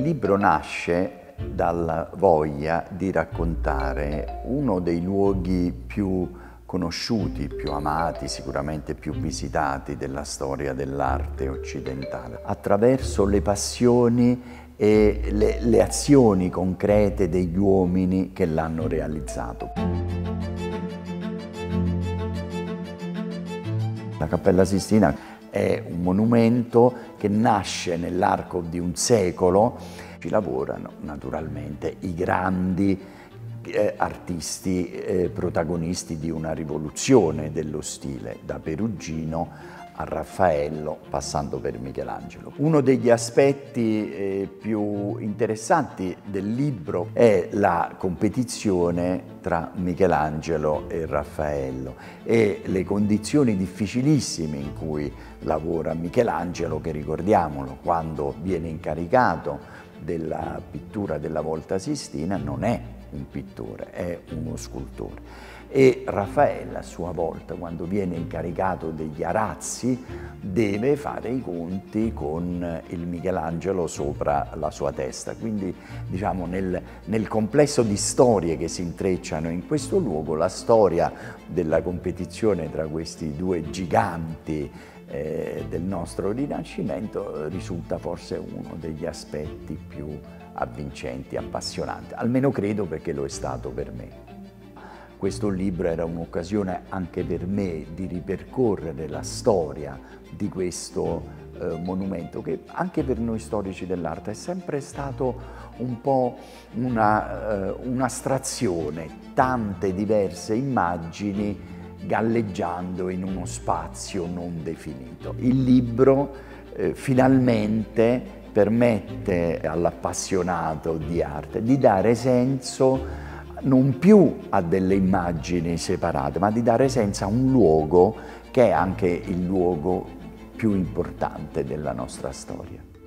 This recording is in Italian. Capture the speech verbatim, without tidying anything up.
libro nasce dalla voglia di raccontare uno dei luoghi più conosciuti, più amati, sicuramente più visitati della storia dell'arte occidentale, attraverso le passioni e le, le azioni concrete degli uomini che l'hanno realizzato. La Cappella Sistina è un monumento che nasce nell'arco di un secolo. Ci lavorano naturalmente i grandi eh, artisti eh, protagonisti di una rivoluzione dello stile, da Perugino a Raffaello, passando per Michelangelo. Uno degli aspetti eh, più interessanti del libro è la competizione tra Michelangelo e Raffaello e le condizioni difficilissime in cui lavora Michelangelo, che ricordiamolo, quando viene incaricato della pittura della Volta Sistina non è un pittore, è uno scultore. E Raffaello a sua volta, quando viene incaricato degli arazzi, deve fare i conti con il Michelangelo sopra la sua testa. Quindi, diciamo, nel, nel complesso di storie che si intrecciano in questo luogo, la storia della competizione tra questi due giganti eh, del nostro Rinascimento risulta forse uno degli aspetti più avvincenti, appassionanti. Almeno credo, perché lo è stato per me. Questo libro era un'occasione anche per me di ripercorrere la storia di questo eh, monumento, che anche per noi storici dell'arte è sempre stato un po' un'astrazione, uh, tante diverse immagini galleggiando in uno spazio non definito. Il libro eh, finalmente permette all'appassionato di arte di dare senso non più a delle immagini separate, ma di dare senso a un luogo che è anche il luogo più importante della nostra storia.